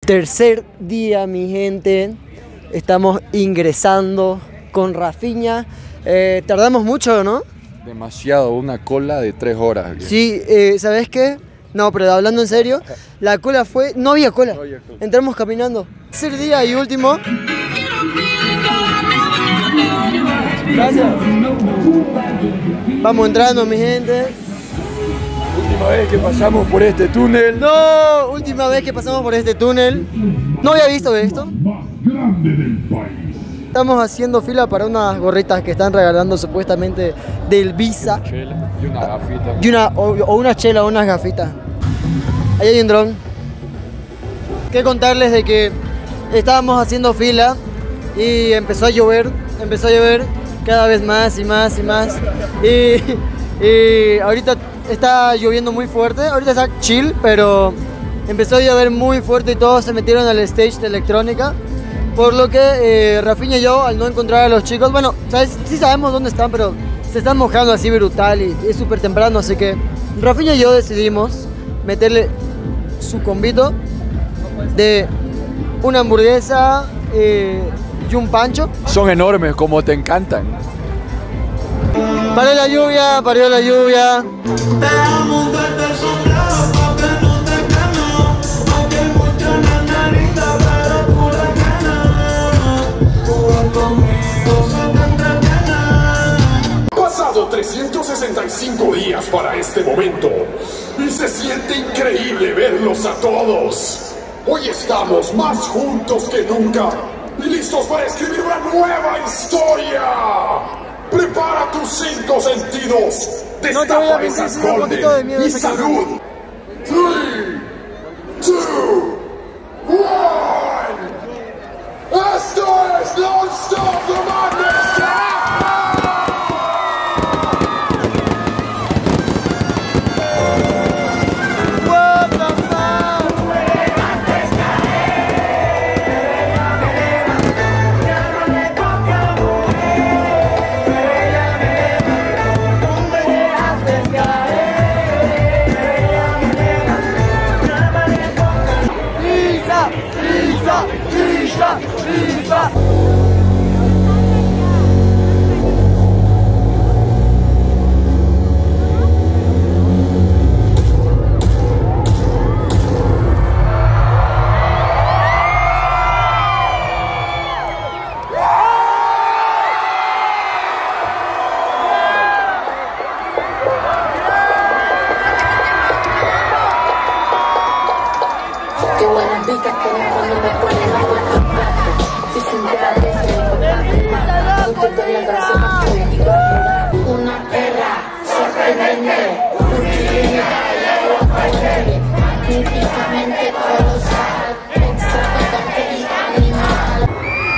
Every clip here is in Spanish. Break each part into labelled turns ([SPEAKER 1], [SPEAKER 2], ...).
[SPEAKER 1] Tercer día, mi gente. Estamos ingresando con Rafinha. Tardamos mucho, ¿no?
[SPEAKER 2] Demasiado, una cola de 3 horas.
[SPEAKER 1] Sí, ¿sabes qué? No, pero hablando en serio, la cola fue... No había cola. Entramos caminando. Tercer día y último. Gracias. Vamos entrando, mi gente.
[SPEAKER 2] Última vez que pasamos por este túnel.
[SPEAKER 1] No, última vez que pasamos por este túnel. No había visto esto. Estamos haciendo fila para unas gorritas que están regalando supuestamente del Visa.
[SPEAKER 2] Y una gafita.
[SPEAKER 1] Y una chela o unas gafitas. Ahí hay un dron. Que contarles de que estábamos haciendo fila y empezó a llover cada vez más y más y más. Y ahorita está lloviendo muy fuerte, ahorita está chill, pero empezó a llover muy fuerte y todos se metieron al stage de electrónica. Por lo que Rafinha y yo, al no encontrar a los chicos, bueno, ¿sabes? Sí sabemos dónde están, pero se están mojando así brutal y es súper temprano, así que Rafinha y yo decidimos meterle su combito de una hamburguesa y un pancho.
[SPEAKER 2] Son enormes, como te encantan.
[SPEAKER 1] Paró la lluvia, paró la lluvia.
[SPEAKER 3] Pasado 365 días para este momento y se siente increíble verlos a todos. Hoy estamos más juntos que nunca y listos para escribir una nueva historia. Prepara tus 5 sentidos. Destapa esas golden y salud. 3, 2, 1. Esto es Non Stop The Madness.
[SPEAKER 4] Qué buenas vistas tenés cuando me pones a vuelta plato. Si se entera de esto, no te la gracia más que una perra sorprendente, magníficamente colosal, extravagante y animal.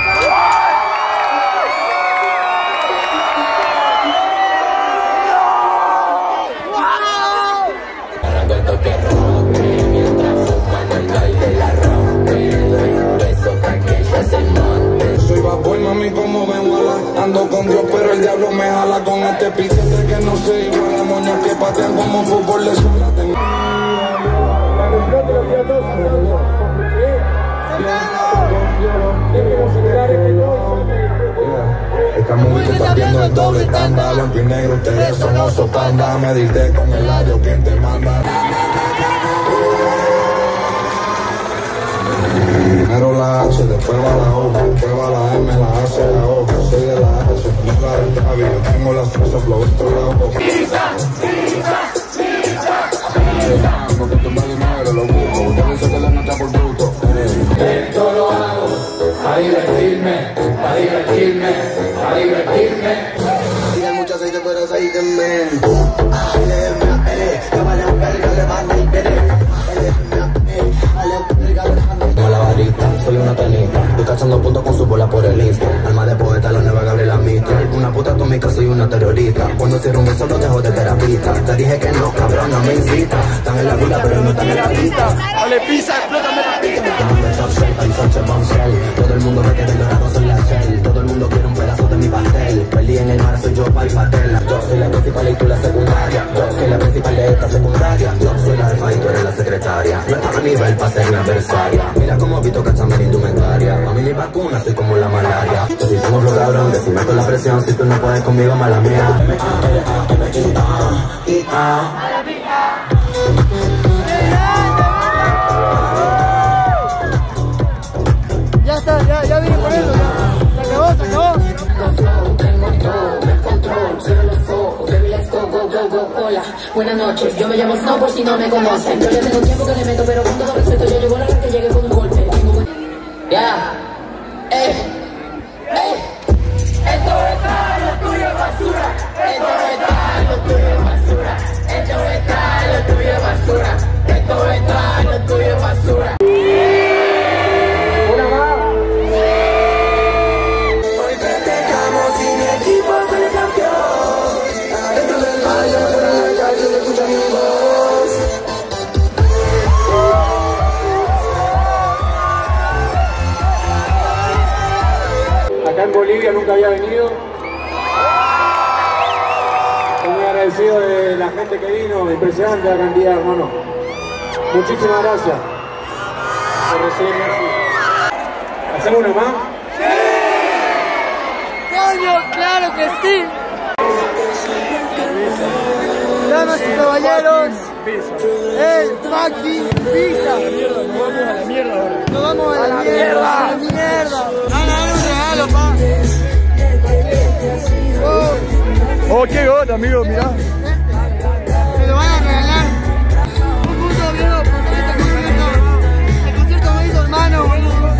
[SPEAKER 4] Arranca el toque roque mientras fuman el aire la rompe. Doy un beso para que ella se monte.
[SPEAKER 5] Soy bad boy, mami, como ven, wala. Ando con Dios, pero el diablo me jala con este piquete que no se iguala. Moñas que patean como fútbol de escuela. Estamos compartiendo el doble tanda. Blanco y negro, ustedes son oso panda. Medirte con el ario, quien te manda. Primero la H, después va la O, después va la M, la A se la O. Soy de la H, no la del Javi, yo tengo la salsa, flow, esto la O. Porque tú me dinero, lo busco, usted dice que la nota por bruto.
[SPEAKER 6] Esto lo hago para divertirme, para divertirme, para divertirme.
[SPEAKER 5] Tiene mucho aceite, pero aceíteme. Llámale a verga, levanta y viene.
[SPEAKER 4] Como la varita, soy una tenista. Estoy cachando puntos con su bola por el Insta. Alma de poeta, la nueva Gabriela Mistral. Una puta atómica, soy una terrorista. Cuando cierro un beso, lo dejo de terapista. Te dije que no, cabrón, no me incita. Están en la fila, pero no están en la lista.
[SPEAKER 1] Dale pizza, explótame la pizza.
[SPEAKER 4] Todo el mundo ve que del dorado soy la shell. Todo el mundo quiere un pedazo de mi pastel. Perdí en el mar, soy yo, pa' y patel. Yo soy la principal y tú la secundaria. Yo soy la principal de esta secundaria. Yo soy la alfa y tú eres la secretaria. No estaba ni nivel para ser mi adversaria. Mira cómo Vito cachando mi indumentaria. A mí mi vacuna soy como la malaria. Yo si tengo flow cabrón, decime con la presión. Si tú no puedes conmigo, mala mía.
[SPEAKER 1] Ya está, ya vine por eso, ya. Se acabó.
[SPEAKER 7] Hola, buenas noches, yo me llamo Snow por si no me conocen. Yo ya tengo tiempo que le meto, pero con todo respeto yo llevo la hora que llegue con un golpe. Ya, esto está lo tuyo es basura. Esto está lo tuyo es basura. Esto está lo tuyo es basura. Esto está lo tuyo es basura. Una más. Hoy festejamos y mi equipo sale campeón. Adentro del mar y afuera de la calle se escucha mi voz.
[SPEAKER 6] Acá en Bolivia nunca había venido. Estoy muy agradecido de la gente que vino, impresionante la cantidad, hermano. Muchísimas gracias por recibirme así. ¿Hacemos una más?
[SPEAKER 1] ¡Coño, claro que sí! Damas y caballeros, el fucking Visa.
[SPEAKER 2] Nos vamos a la mierda ahora.
[SPEAKER 1] Nos vamos a la mierda, a la mierda. Dale un regalo, pa.
[SPEAKER 2] Oh, qué gota, amigo, mirá.
[SPEAKER 1] Me lo van a regalar. Un punto, amigo, por este concierto. El concierto me hizo hermano, boludo.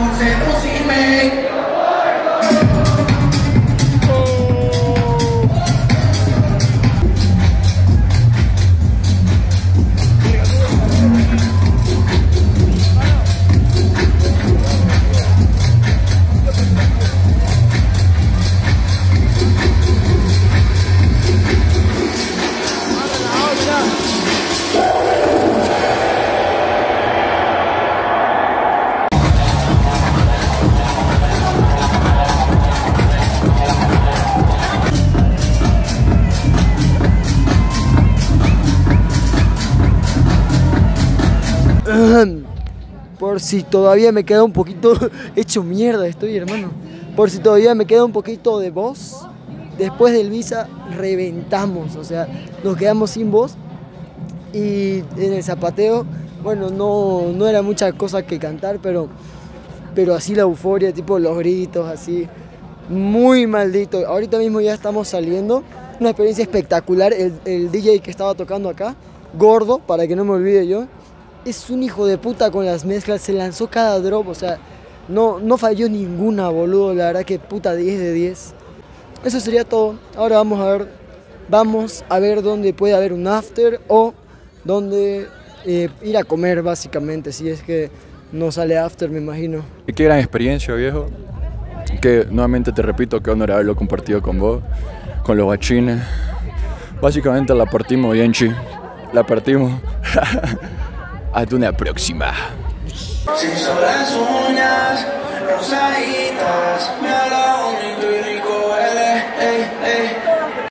[SPEAKER 1] Por si todavía me queda un poquito hecho mierda estoy, hermano. Por si todavía me queda un poquito de voz. Después del Visa reventamos, o sea, nos quedamos sin voz. Y en el zapateo, bueno, no era mucha cosa que cantar, pero así la euforia, tipo los gritos, así, muy maldito. Ahorita mismo ya estamos saliendo, una experiencia espectacular. El DJ que estaba tocando acá, Gordo, para que no me olvide yo, es un hijo de puta con las mezclas, se lanzó cada drop, o sea, no falló ninguna, boludo, la verdad que puta 10 de 10. Eso sería todo. Ahora vamos a ver dónde puede haber un after o dónde ir a comer, básicamente, si es que no sale after, me imagino.
[SPEAKER 2] Qué gran experiencia, viejo. Que nuevamente te repito, qué honor haberlo compartido con vos, con los guachines. Básicamente la partimos bien, chi. La partimos. Hasta una próxima.
[SPEAKER 8] Si son las uñas rosaditas, me da la única